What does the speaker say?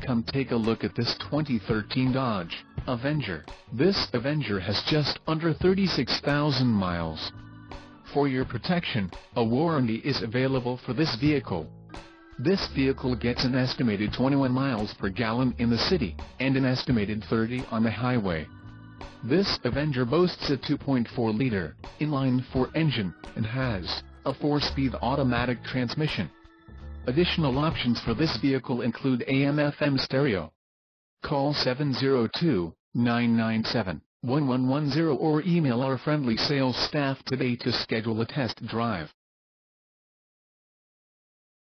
Come take a look at this 2013 Dodge Avenger. This Avenger has just under 36,000 miles. For your protection, a warranty is available for this vehicle. This vehicle gets an estimated 21 miles per gallon in the city, and an estimated 30 on the highway. This Avenger boasts a 2.4-liter inline-4 engine, and has a 4-speed automatic transmission. Additional options for this vehicle include AM/FM stereo. Call 702-997-1110 or email our friendly sales staff today to schedule a test drive.